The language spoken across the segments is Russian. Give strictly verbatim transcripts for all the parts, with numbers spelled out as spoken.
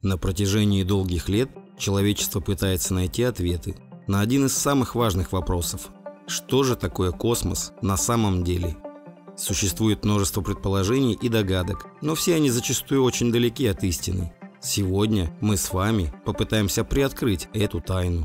На протяжении долгих лет человечество пытается найти ответы на один из самых важных вопросов: что же такое космос на самом деле? Существует множество предположений и догадок, но все они зачастую очень далеки от истины. Сегодня мы с вами попытаемся приоткрыть эту тайну.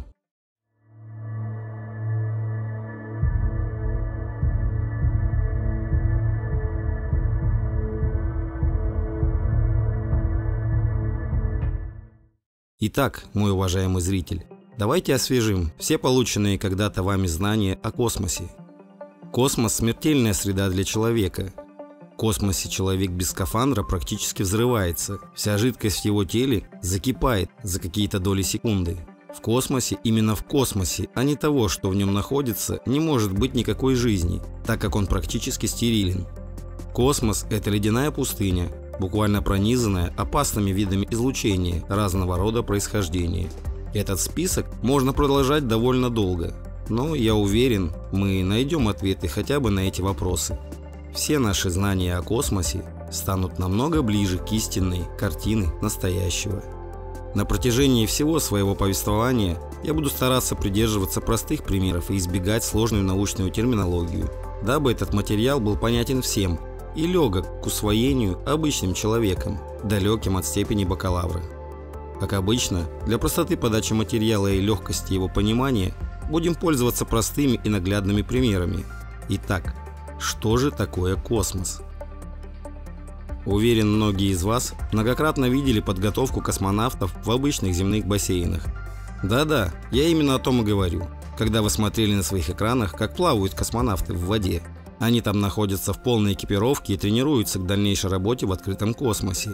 Итак, мой уважаемый зритель, давайте освежим все полученные когда-то вами знания о космосе. Космос – смертельная среда для человека. В космосе человек без скафандра практически взрывается, вся жидкость в его теле закипает за какие-то доли секунды. В космосе, именно в космосе, а не того, что в нем находится, не может быть никакой жизни, так как он практически стерилен. Космос – это ледяная пустыня, буквально пронизанная опасными видами излучения разного рода происхождения. Этот список можно продолжать довольно долго, но я уверен, мы найдем ответы хотя бы на эти вопросы. Все наши знания о космосе станут намного ближе к истинной картине настоящего. На протяжении всего своего повествования я буду стараться придерживаться простых примеров и избегать сложную научную терминологию, дабы этот материал был понятен всем и легок к усвоению обычным человеком, далеким от степени бакалавра. Как обычно, для простоты подачи материала и легкости его понимания будем пользоваться простыми и наглядными примерами. Итак, что же такое космос? Уверен, многие из вас многократно видели подготовку космонавтов в обычных земных бассейнах. Да-да, я именно о том и говорю, когда вы смотрели на своих экранах, как плавают космонавты в воде. Они там находятся в полной экипировке и тренируются к дальнейшей работе в открытом космосе.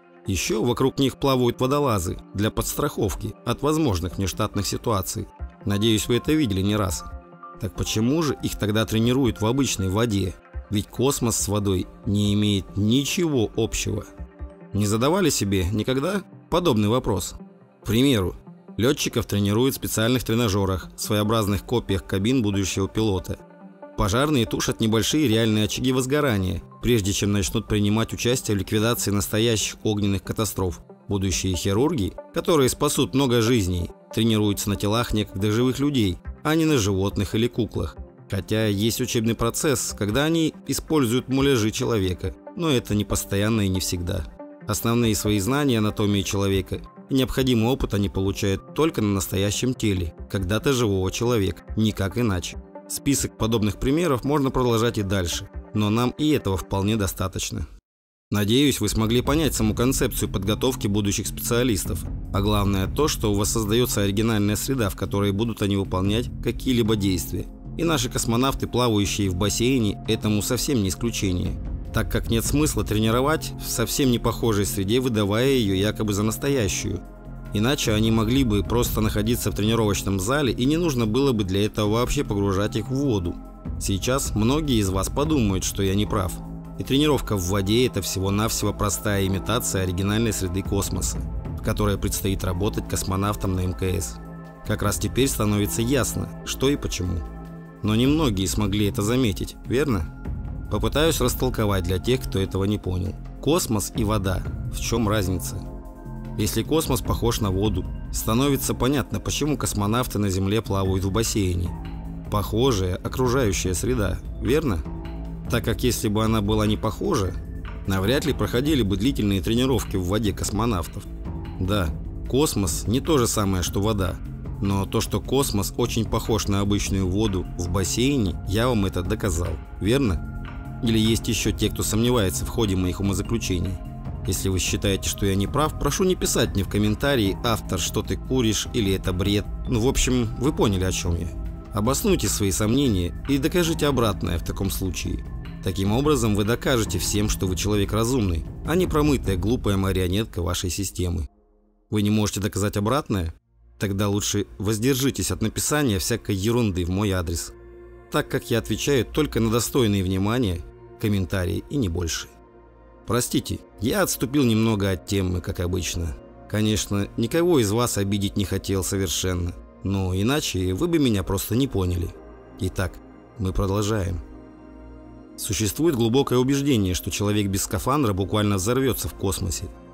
Еще вокруг них плавают водолазы для подстраховки от возможных внештатных ситуаций. Надеюсь, вы это видели не раз. Так почему же их тогда тренируют в обычной воде? Ведь космос с водой не имеет ничего общего. Не задавали себе никогда подобный вопрос? К примеру, летчиков тренируют в специальных тренажерах, своеобразных копиях кабин будущего пилота. Пожарные тушат небольшие реальные очаги возгорания, прежде чем начнут принимать участие в ликвидации настоящих огненных катастроф. Будущие хирурги, которые спасут много жизней, тренируются на телах некогда живых людей, а не на животных или куклах. Хотя есть учебный процесс, когда они используют муляжи человека, но это не постоянно и не всегда. Основные свои знания анатомии человека и необходимый опыт они получают только на настоящем теле, когда-то живого человека, никак иначе. Список подобных примеров можно продолжать и дальше, но нам и этого вполне достаточно. Надеюсь, вы смогли понять саму концепцию подготовки будущих специалистов, а главное то, что у вас создается оригинальная среда, в которой будут они выполнять какие-либо действия. И наши космонавты, плавающие в бассейне, этому совсем не исключение, так как нет смысла тренировать в совсем не похожей среде, выдавая ее якобы за настоящую. Иначе они могли бы просто находиться в тренировочном зале, и не нужно было бы для этого вообще погружать их в воду. Сейчас многие из вас подумают, что я не прав. И тренировка в воде – это всего-навсего простая имитация оригинальной среды космоса, в которой предстоит работать космонавтам на эм ка эс. Как раз теперь становится ясно, что и почему. Но немногие смогли это заметить, верно? Попытаюсь растолковать для тех, кто этого не понял. Космос и вода – в чем разница? Если космос похож на воду, становится понятно, почему космонавты на Земле плавают в бассейне. Похожая окружающая среда, верно? Так как если бы она была не похожа, навряд ли проходили бы длительные тренировки в воде космонавтов. Да, космос не то же самое, что вода, но то, что космос очень похож на обычную воду в бассейне, я вам это доказал, верно? Или есть еще те, кто сомневается в ходе моих умозаключений? Если вы считаете, что я не прав, прошу не писать мне в комментарии: автор, что ты куришь, или это бред. Ну, в общем, вы поняли, о чем я. Обоснуйте свои сомнения и докажите обратное в таком случае. Таким образом, вы докажете всем, что вы человек разумный, а не промытая глупая марионетка вашей системы. Вы не можете доказать обратное? Тогда лучше воздержитесь от написания всякой ерунды в мой адрес, так как я отвечаю только на достойные внимания комментарии и не больше. Простите, я отступил немного от темы, как обычно. Конечно, никого из вас обидеть не хотел совершенно, но иначе вы бы меня просто не поняли. Итак, мы продолжаем. Существует глубокое убеждение, что человек без скафандра буквально взорвется в космосе.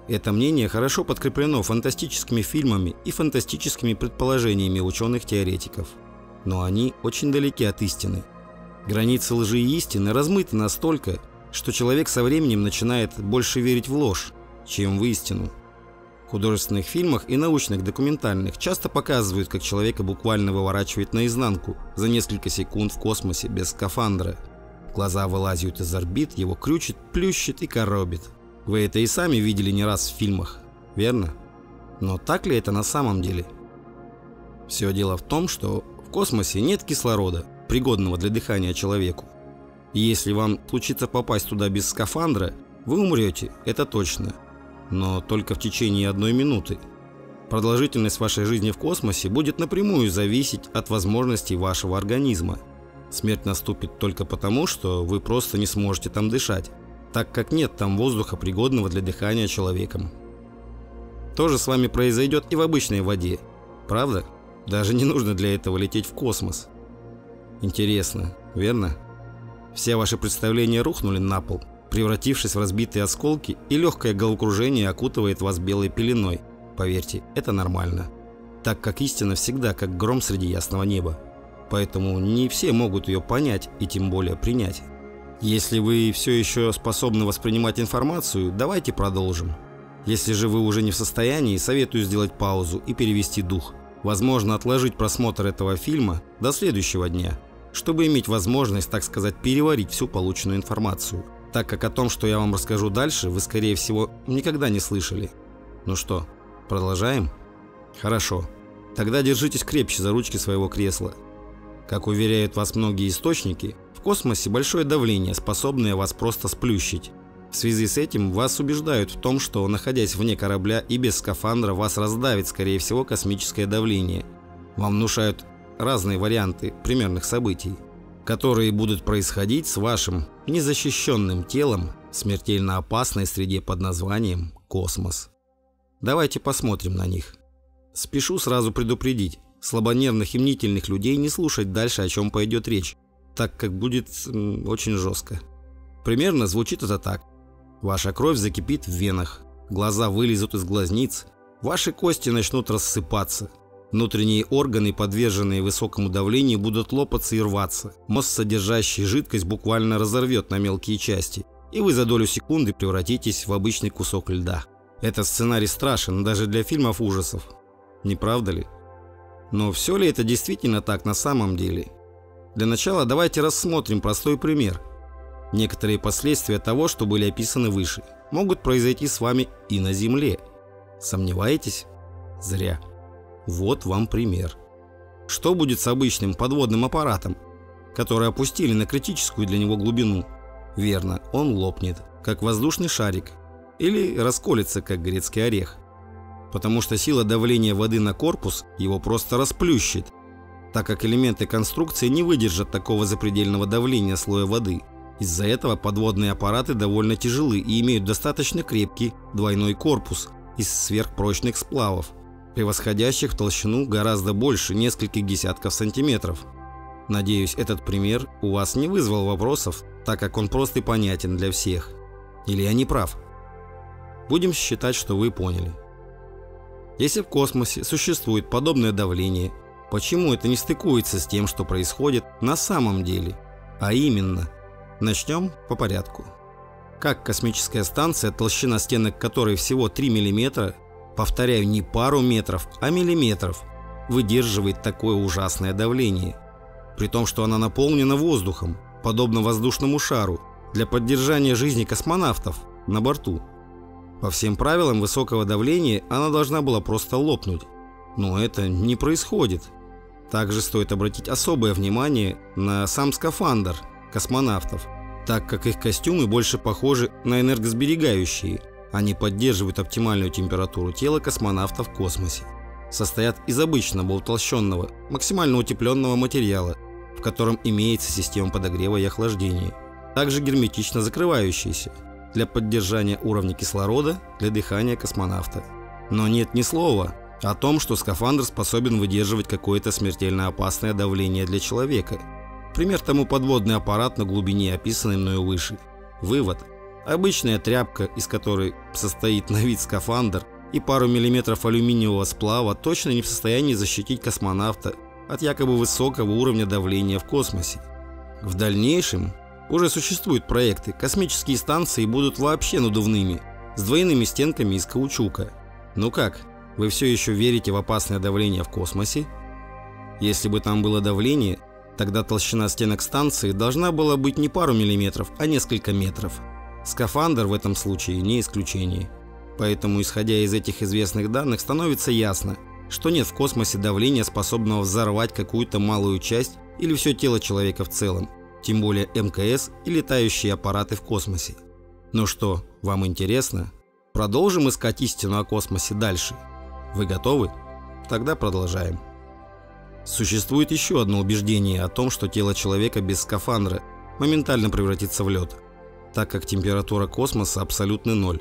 Это мнение хорошо подкреплено фантастическими фильмами и фантастическими предположениями ученых-теоретиков. Но они очень далеки от истины. Границы лжи и истины размыты настолько, что человек со временем начинает больше верить в ложь, чем в истину. В художественных фильмах и научных документальных часто показывают, как человека буквально выворачивает наизнанку за несколько секунд в космосе без скафандра. Глаза вылазят из орбит, его крючит, плющит и коробит. Вы это и сами видели не раз в фильмах, верно? Но так ли это на самом деле? Все дело в том, что в космосе нет кислорода, пригодного для дыхания человеку. И если вам случится попасть туда без скафандра, вы умрете, это точно. Но только в течение одной минуты. Продолжительность вашей жизни в космосе будет напрямую зависеть от возможностей вашего организма. Смерть наступит только потому, что вы просто не сможете там дышать, так как нет там воздуха, пригодного для дыхания человеком. То же с вами произойдет и в обычной воде, правда? Даже не нужно для этого лететь в космос. Интересно, верно? Все ваши представления рухнули на пол, превратившись в разбитые осколки, и легкое головокружение окутывает вас белой пеленой. Поверьте, это нормально, так как истина всегда как гром среди ясного неба. Поэтому не все могут ее понять и тем более принять. Если вы все еще способны воспринимать информацию, давайте продолжим. Если же вы уже не в состоянии, советую сделать паузу и перевести дух. Возможно, отложить просмотр этого фильма до следующего дня, чтобы иметь возможность, так сказать, переварить всю полученную информацию, так как о том, что я вам расскажу дальше, вы, скорее всего, никогда не слышали. Ну что, продолжаем? Хорошо. Тогда держитесь крепче за ручки своего кресла. Как уверяют вас многие источники, в космосе большое давление, способное вас просто сплющить. В связи с этим вас убеждают в том, что, находясь вне корабля и без скафандра, вас раздавит, скорее всего, космическое давление. Вам внушают разные варианты примерных событий, которые будут происходить с вашим незащищенным телом в смертельно опасной среде под названием космос. Давайте посмотрим на них. Спешу сразу предупредить слабонервных и мнительных людей не слушать дальше, о чем пойдет речь, так как будет м, очень жестко. Примерно звучит это так. Ваша кровь закипит в венах, глаза вылезут из глазниц, ваши кости начнут рассыпаться, внутренние органы, подверженные высокому давлению, будут лопаться и рваться, мозг, содержащий жидкость, буквально разорвет на мелкие части, и вы за долю секунды превратитесь в обычный кусок льда. Этот сценарий страшен даже для фильмов ужасов, не правда ли? Но все ли это действительно так на самом деле? Для начала давайте рассмотрим простой пример. Некоторые последствия того, что были описаны выше, могут произойти с вами и на Земле. Сомневаетесь? Зря. Вот вам пример. Что будет с обычным подводным аппаратом, который опустили на критическую для него глубину? Верно, он лопнет, как воздушный шарик, или расколется, как грецкий орех. Потому что сила давления воды на корпус его просто расплющит, так как элементы конструкции не выдержат такого запредельного давления слоя воды. Из-за этого подводные аппараты довольно тяжелы и имеют достаточно крепкий двойной корпус из сверхпрочных сплавов, превосходящих в толщину гораздо больше нескольких десятков сантиметров. Надеюсь, этот пример у вас не вызвал вопросов, так как он прост и понятен для всех. Или я не прав? Будем считать, что вы поняли. Если в космосе существует подобное давление, почему это не стыкуется с тем, что происходит на самом деле? А именно, начнем по порядку. Как космическая станция, толщина стенок которой всего три миллиметра, повторяю, не пару метров, а миллиметров, выдерживает такое ужасное давление, при том, что она наполнена воздухом, подобно воздушному шару, для поддержания жизни космонавтов на борту. По всем правилам высокого давления она должна была просто лопнуть, но это не происходит. Также стоит обратить особое внимание на сам скафандр космонавтов, так как их костюмы больше похожи на энергосберегающие. Они поддерживают оптимальную температуру тела космонавта в космосе. Состоят из обычного утолщенного, максимально утепленного материала, в котором имеется система подогрева и охлаждения, также герметично закрывающаяся для поддержания уровня кислорода для дыхания космонавта. Но нет ни слова о том, что скафандр способен выдерживать какое-то смертельно опасное давление для человека. Пример тому подводный аппарат на глубине, описанный мною выше. Вывод. Обычная тряпка, из которой состоит на вид скафандр, и пару миллиметров алюминиевого сплава точно не в состоянии защитить космонавта от якобы высокого уровня давления в космосе. В дальнейшем уже существуют проекты, космические станции будут вообще надувными, с двойными стенками из каучука. Ну как, вы все еще верите в опасное давление в космосе? Если бы там было давление, тогда толщина стенок станции должна была быть не пару миллиметров, а несколько метров. Скафандр в этом случае не исключение. Поэтому, исходя из этих известных данных, становится ясно, что нет в космосе давления, способного взорвать какую-то малую часть или все тело человека в целом, тем более эм ка эс и летающие аппараты в космосе. Ну что, вам интересно? Продолжим искать истину о космосе дальше. Вы готовы? Тогда продолжаем. Существует еще одно убеждение о том, что тело человека без скафандра моментально превратится в лед, так как температура космоса абсолютный ноль.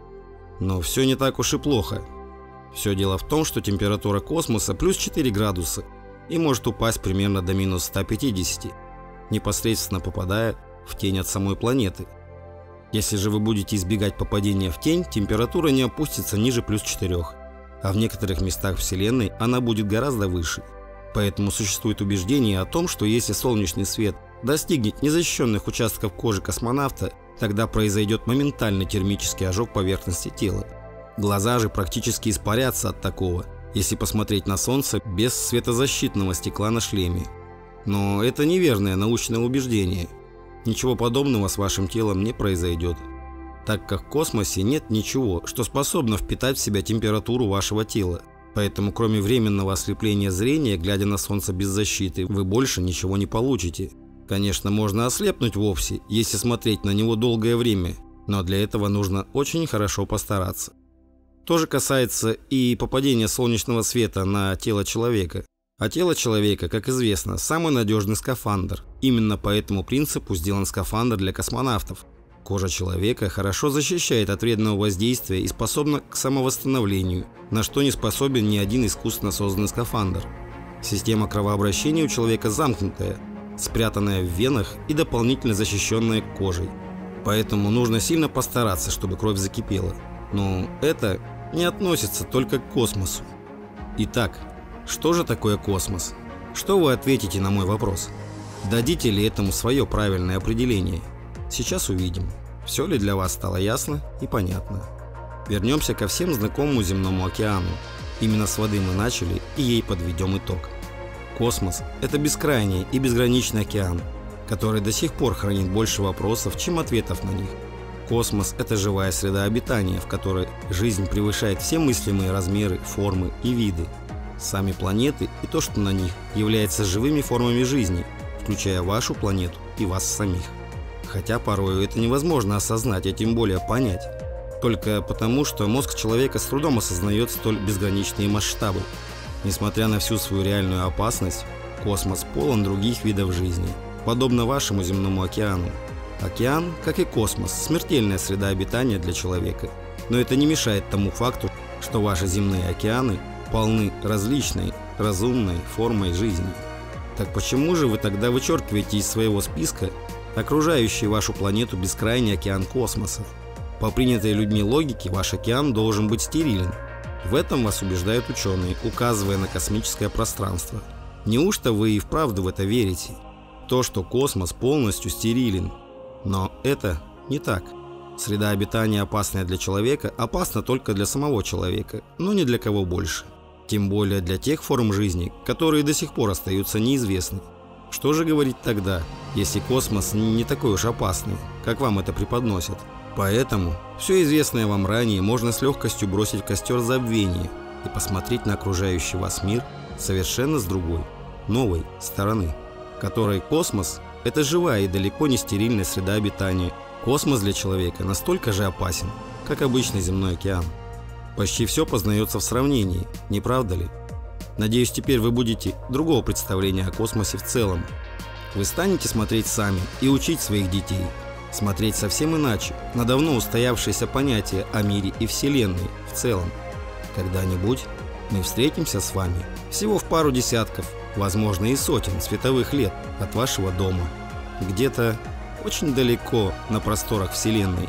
Но все не так уж и плохо. Все дело в том, что температура космоса плюс четыре градуса и может упасть примерно до минус ста пятидесяти, непосредственно попадая в тень от самой планеты. Если же вы будете избегать попадения в тень, температура не опустится ниже плюс четырёх, а в некоторых местах Вселенной она будет гораздо выше. Поэтому существует убеждение о том, что если солнечный свет достигнет незащищенных участков кожи космонавта, тогда произойдет моментальный термический ожог поверхности тела. Глаза же практически испарятся от такого, если посмотреть на Солнце без светозащитного стекла на шлеме. Но это неверное научное убеждение. Ничего подобного с вашим телом не произойдет, так как в космосе нет ничего, что способно впитать в себя температуру вашего тела. Поэтому кроме временного ослепления зрения, глядя на Солнце без защиты, вы больше ничего не получите. Конечно, можно ослепнуть вовсе, если смотреть на него долгое время, но для этого нужно очень хорошо постараться. То же касается и попадения солнечного света на тело человека. А тело человека, как известно, самый надежный скафандр. Именно по этому принципу сделан скафандр для космонавтов. Кожа человека хорошо защищает от вредного воздействия и способна к самовосстановлению, на что не способен ни один искусственно созданный скафандр. Система кровообращения у человека замкнутая, спрятанная в венах и дополнительно защищенная кожей. Поэтому нужно сильно постараться, чтобы кровь закипела. Но это не относится только к космосу. Итак, что же такое космос? Что вы ответите на мой вопрос? Дадите ли этому свое правильное определение? Сейчас увидим, все ли для вас стало ясно и понятно. Вернемся ко всем знакомому земному океану. Именно с воды мы начали, и ей подведем итог. Космос – это бескрайний и безграничный океан, который до сих пор хранит больше вопросов, чем ответов на них. Космос – это живая среда обитания, в которой жизнь превышает все мыслимые размеры, формы и виды. Сами планеты и то, что на них, являются живыми формами жизни, включая вашу планету и вас самих. Хотя порой это невозможно осознать, а тем более понять. Только потому, что мозг человека с трудом осознает столь безграничные масштабы. Несмотря на всю свою реальную опасность, космос полон других видов жизни, подобно вашему земному океану. Океан, как и космос, смертельная среда обитания для человека. Но это не мешает тому факту, что ваши земные океаны полны различной, разумной формой жизни. Так почему же вы тогда вычеркиваете из своего списка окружающий вашу планету бескрайний океан космоса? По принятой людьми логике, ваш океан должен быть стерилен. В этом вас убеждают ученые, указывая на космическое пространство. Неужто вы и вправду в это верите? То, что космос полностью стерилен. Но это не так. Среда обитания, опасная для человека, опасна только для самого человека, но не для кого больше. Тем более для тех форм жизни, которые до сих пор остаются неизвестны. Что же говорить тогда, если космос не такой уж опасный, как вам это преподносят? Поэтому все известное вам ранее можно с легкостью бросить в костер забвения и посмотреть на окружающий вас мир совершенно с другой, новой стороны, которой космос – это живая и далеко не стерильная среда обитания. Космос для человека настолько же опасен, как обычный земной океан. Почти все познается в сравнении, не правда ли? Надеюсь, теперь вы будете другого представления о космосе в целом. Вы станете смотреть сами и учить своих детей. Смотреть совсем иначе на давно устоявшееся понятие о мире и Вселенной в целом. Когда-нибудь мы встретимся с вами всего в пару десятков, возможно и сотен световых лет от вашего дома. Где-то очень далеко на просторах Вселенной,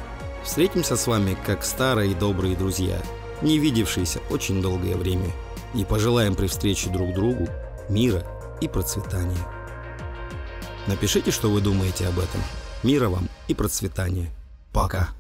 Встретимся с вами как старые добрые друзья, не видевшиеся очень долгое время, и пожелаем при встрече друг другу мира и процветания. Напишите, что вы думаете об этом. Мира вам и процветания. Пока.